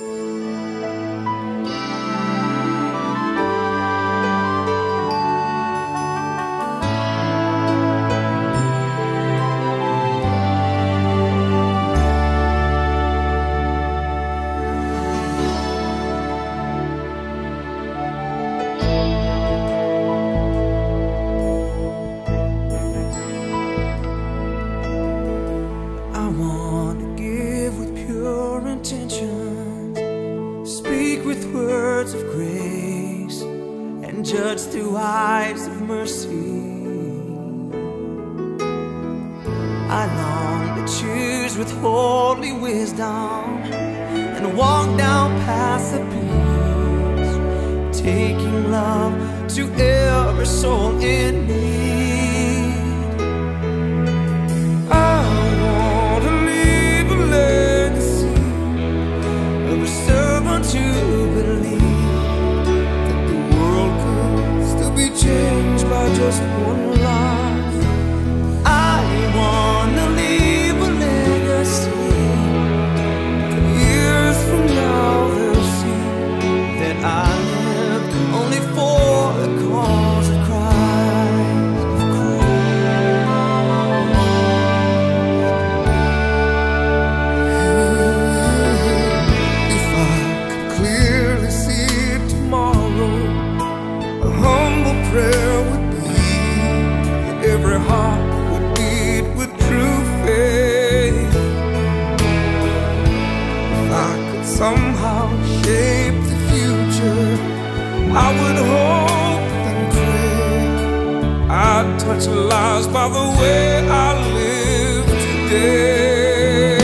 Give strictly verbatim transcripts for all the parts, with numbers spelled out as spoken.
Speak with words of grace and judge through eyes of mercy. I long to choose with holy wisdom and walk down paths of peace, taking love to every soul in need. To believe that the world could still be changed by just one life. I wanna leave a legacy that years from now they'll see that I lived only for the cause of prayer would be that every heart would beat with true faith. If I could somehow shape the future, I would hope and pray I'd touch lives by the way I live today.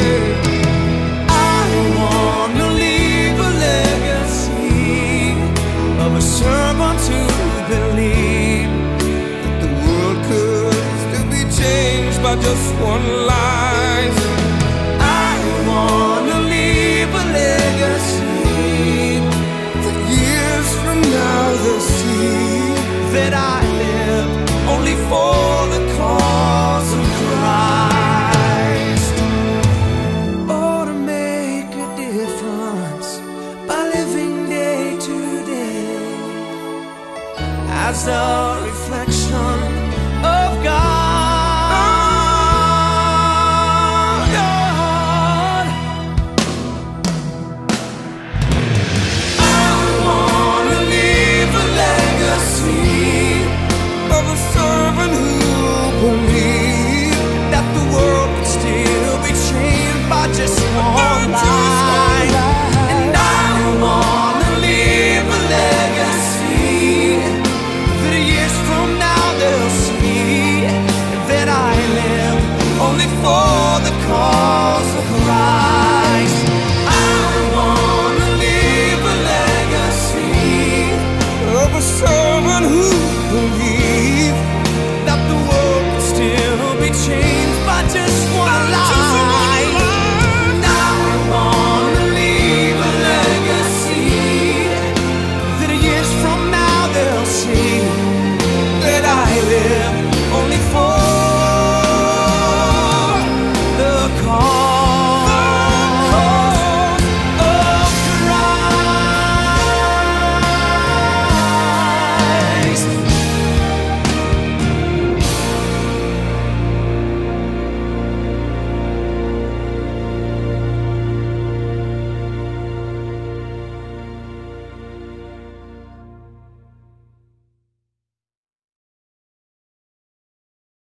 I wanna leave a legacy of a servant to believe that the world could still be changed by just one life. I wanna leave a legacy that years from now they'll see that I live only for the cause of Christ. Oh, to make a difference by living day to day as a reflection of God. I wanna leave a legacy of a servant who believed that the world could still be changed by just one life. And I wanna leave a legacy that years from now they'll see that I live only for the cause of Christ. I wanna leave a legacy of a servant who believed that the world could still be changed by just